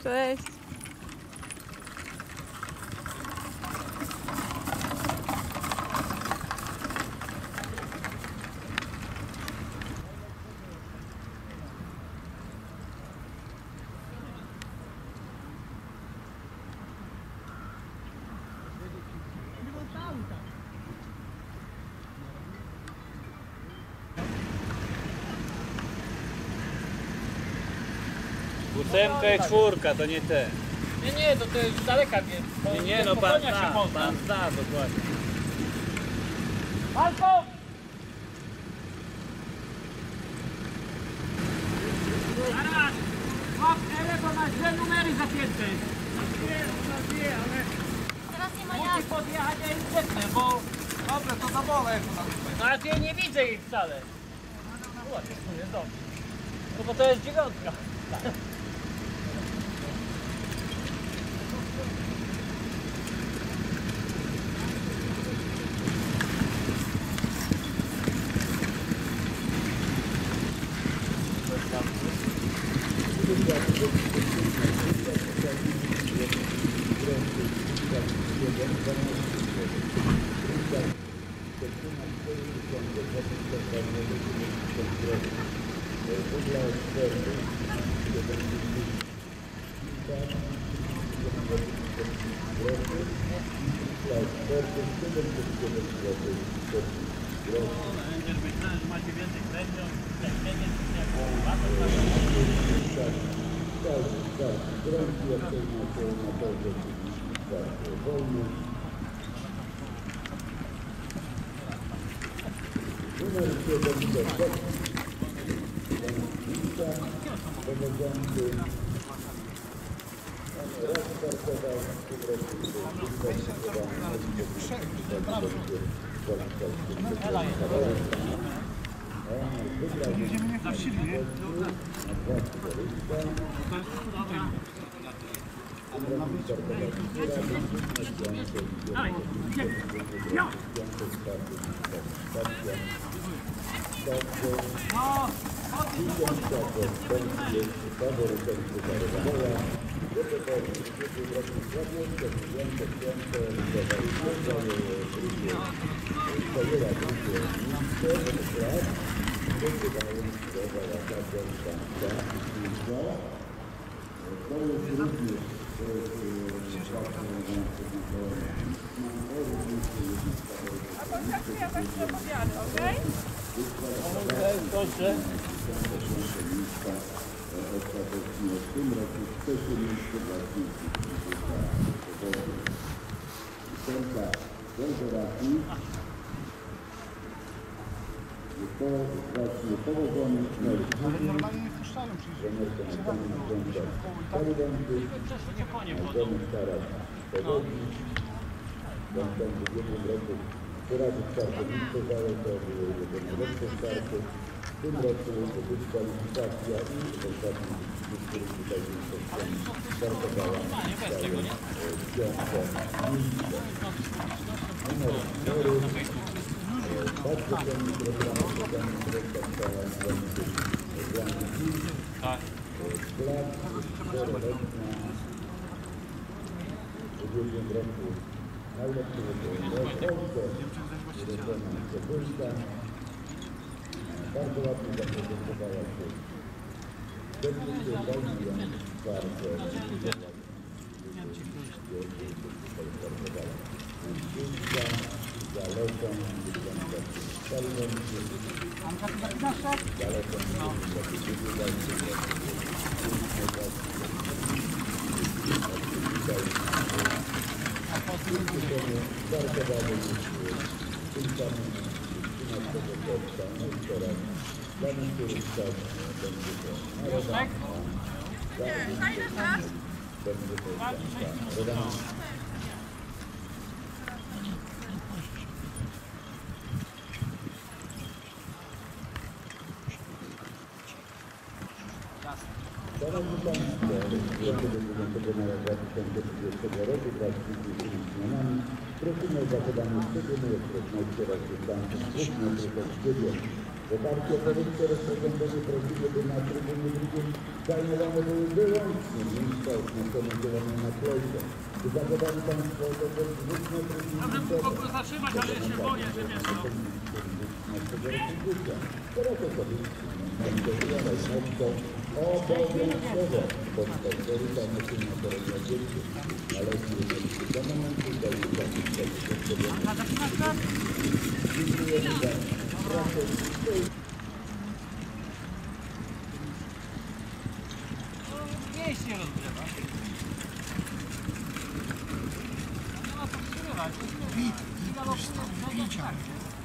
Cześć. Ósemka i czwórka, to nie te. Nie, to jest z daleka, więc... Nie, no pan zna dokładnie. Malko! Zaraz! Łap Ele, bo ma źle numery zapięte. Wie, ale... Teraz nie ma Musi podjechać, ja im zetnę, bo... Dobra, to za wolę. No ale ja nie widzę jej wcale. Ładnie, to jest dobrze. No bo to jest dziewiątka. Macie więcej sędziów, Numer 76 prowadzący rozstartował jedziemy na siebie, nie? A to jak ja właśnie opowiadam, okej? Dobrze. Ostatecznie w tym roku trzecie miejsce dla ósemka Golgoraki. To właśnie powodzony Ale normalnie nie wpuszczają przecież. Nie konie będziemy starać powodzić. Będą w ubiegłym roku poradzić startownicze zależowy, będą lepsze starty. W tym roku dyskwalifikacja i ostatni który tutaj startowała bardzo cenny program, stała Tak. Plac, 4-letnia, w ubiegłym roku najlepszy bardzo ładnie zaprezentowała się. Technicznie Damian bardzo zalecam, Anka, ty zapinasz tak? startowali tym samym 13 czerwca, no i teraz dla niektórych czas będzie to narodowa. Fajny czas. Będzie to narodowa. Szanowni Państwo, 29 maja 2020 roku wraz z dzisiejszymi zmianami Prosimy o zachowanie szczególnej ostrożności oraz dystansu 2 metrów od siebie. Poparcie powyższe rozporządzenie prosimy, by na trybunie drugim zajmowane były wyłącznie miejsca oznaczone zieloną naklejką. By zachowali Państwo odległość 2 metrów i Mogę zatrzymać, ale się boję, że wiesz co. Teraz osoby będą wyjadać mocno obowiązkowo podczas korytarza na terenie dzieci. Należy jednocześnie do momentu zajmowania dziękujemy za pracę. Mięśnie rozgrzewa. Nie ma co wstrzymywać. Bicia.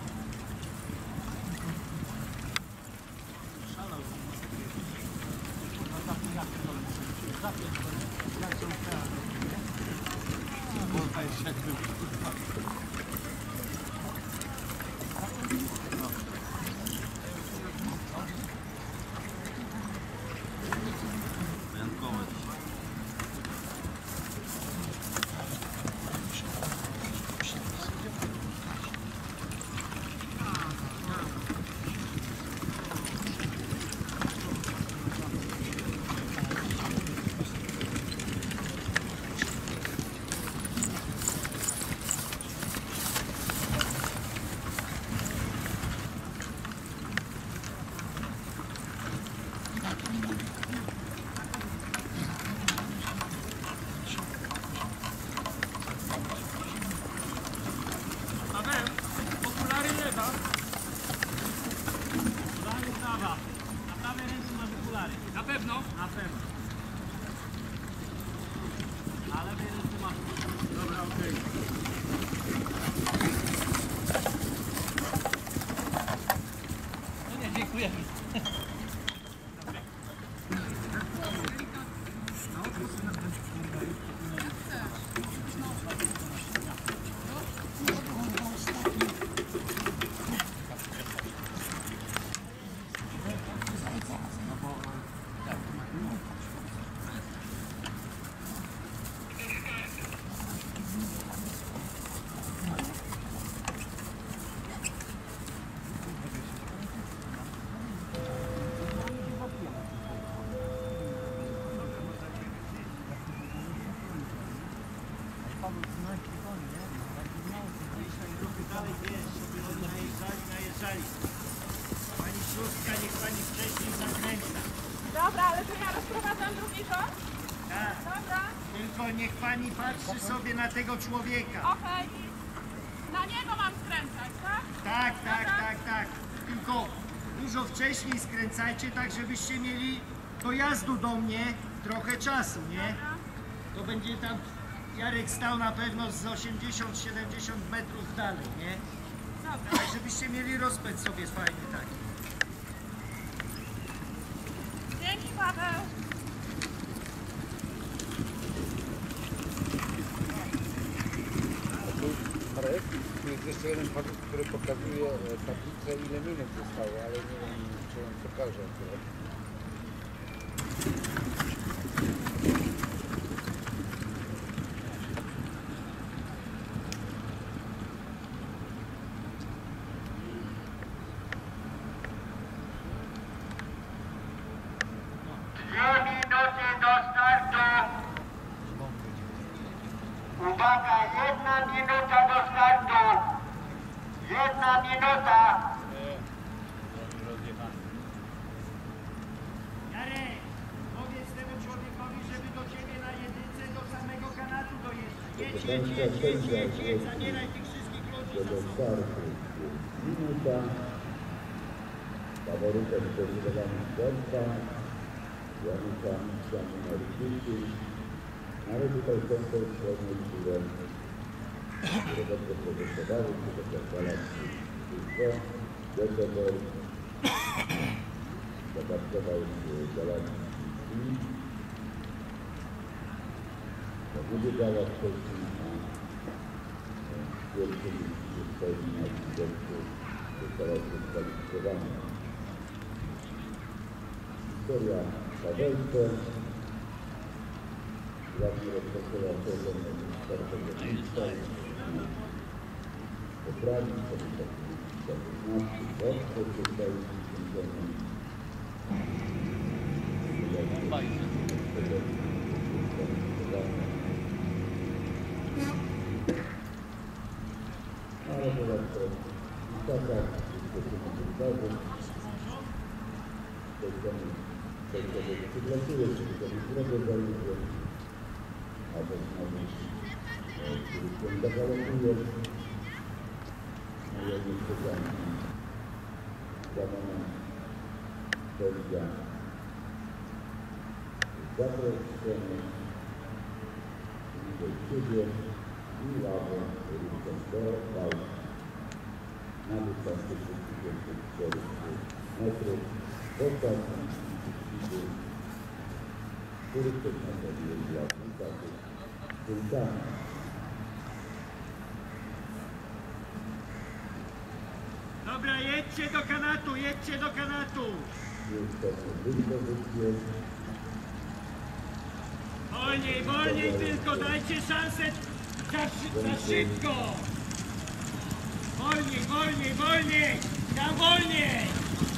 Okulary lewa. Okulary prawa. Na prawej ręce masz okulary. Na pewno? Na pewno. Na lewej ręce masz. Dobra, okej. No nie, dziękuję. Dalej wiesz, żeby oni najeżdżali. Pani szóstka, niech pani wcześniej zakręca. Dobra, ale to ja rozprowadzam drugi rząd? Tak. Dobra, Tylko niech pani patrzy sobie na tego człowieka. okej. Na niego mam skręcać, tak? Tak. Tylko dużo wcześniej skręcajcie, tak żebyście mieli dojazdu do mnie trochę czasu, nie? To będzie tam, Jarek stał na pewno z 80-70 metrów dalej, nie? Dobra. Tak żebyście mieli rozpęd sobie fajny taki. Dzięki, Paweł. Marek, tu jest jeszcze jeden papier, który pokazuje tablicę, ile minut zostało, ale nie wiem, czy on pokaże akurat. Uwaga, 1 minuta do startu. 1 minuta. Jarek, powiedz temu człowiekowi, żeby do ciebie na jedynce do samego kanatu dojeżdżać. Jedź, zabieraj tych wszystkich ludzi za Do sobą. startu minuta. Faworytem zdecydowany Gorka. Januka Misza numer 10. Ale tutaj są te średnie siły, które dobrze pozostawały, czy to Galaxy Tylko, Göteborg, zabarkował Galaxy to będzie działa wcześniej na pierwszym miejscu stoi na widoku, została dyskwalifikowana. Historia Pawełce. Ładnie rozpoczęła sezon 4. miejsca. poprawić sobie taki zawsze zostaje wyciągnięty. Ale teraz to i taka wydarzeń. Przygląduje się do drugego zajęcia, a to znowu, który się zagalopuje, no ja nie specjalnie zamana sędzia zaproszczony do siebie i ławę ruszą do walki na dystansie 34 metrów. Ostatni który też następuje dla takich punktami. Dobra, jedźcie do kanatu, jedźcie do kanatu. Jest to dyspozycję. Wolniej, wolniej tylko, dajcie szansę za szybko. Wolniej, wolniej, wolniej, tam wolniej.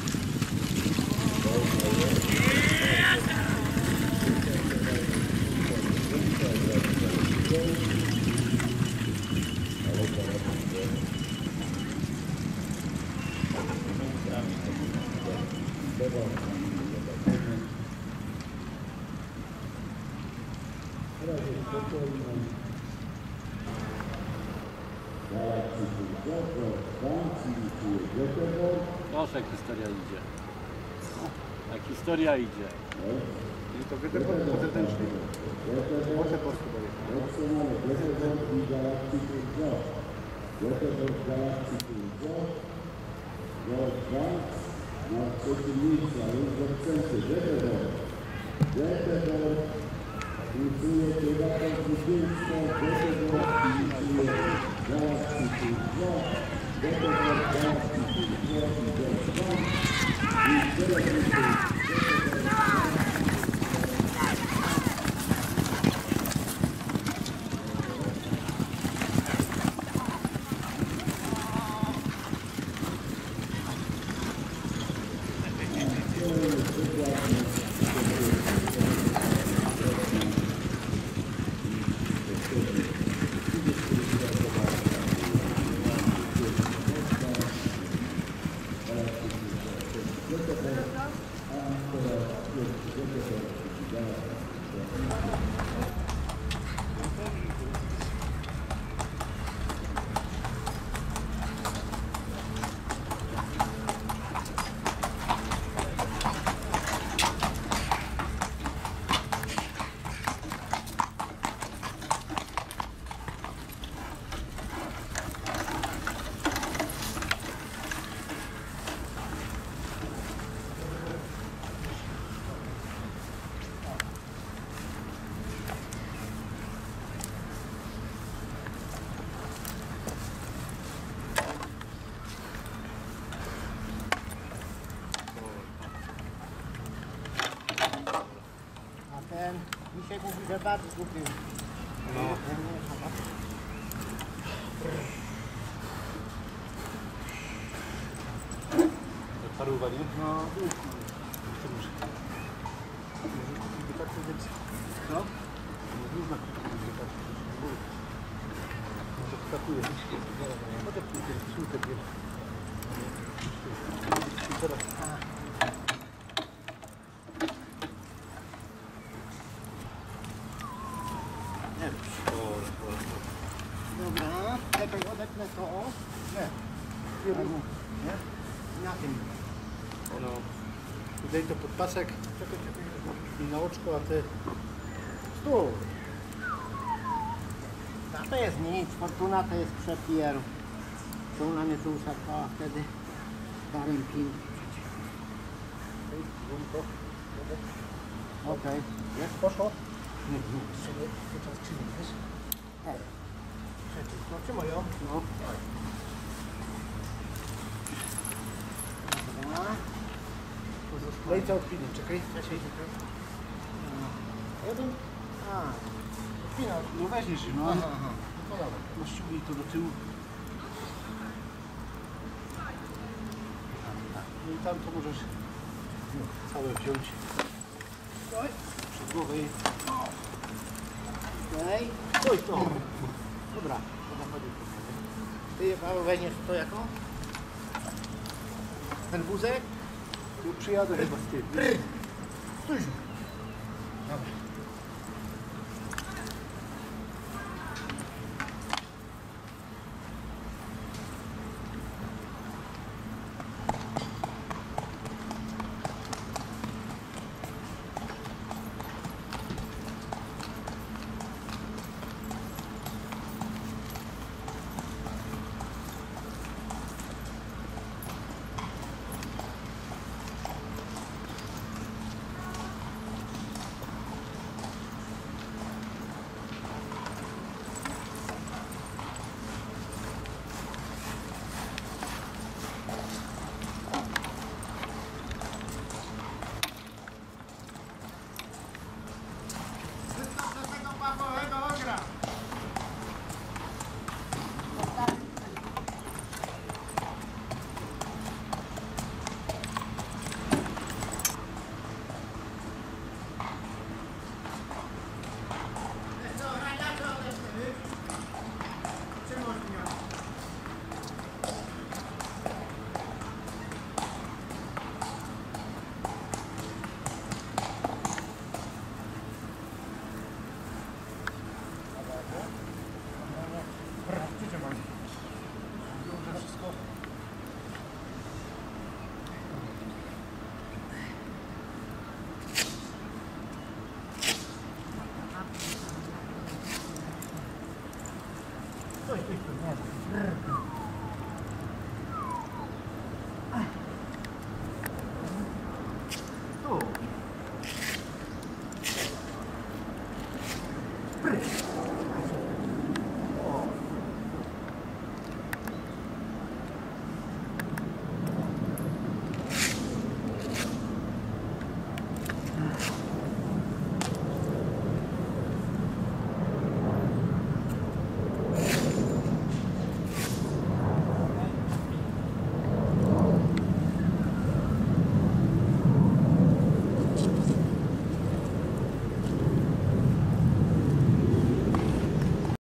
Proszę, jak historia idzie. Jak historia idzie. I to wydechowy zewnętrzny. Może po prostu na trzecim miejscu, ale już w akcencie. Göteborg uzyskuje prywatną zwycięstwo. Göteborg uzyskuje Galaxy 2. Göteborg Galaxy 2 i teraz Misiek mówi, że bardzo kupił. No. Paruwa, nie? No. Co? Różna może wskakuje. Może pójdzie w szulkę bierze. Teraz. Dobra, czekaj, odetnę to. Nie. Nie? Na tym. No. Tutaj to podpasek. Czekaj. I na oczko, a ty... Tu. A to jest nic, Fortuna to jest przepier. To ona mnie tu uszarpała wtedy. Darem pin. Okej. Jest? Poszło? Nie, sobie podczas skrzyni, wiesz? No trzymaj ją. No. Dobra. No i co odpinę? Czekaj. Jeden? A. No weźmiesz, no. Aha. No ściągnij to do tyłu. tam to możesz całe wziąć. Przed głowę. Okej. Stój, to. Dobra. Ty, Paweł, weźmiesz to jako? Ten wózek? Tu przyjadę chyba z tym. Stój. Dobra. Stój, stój, stój.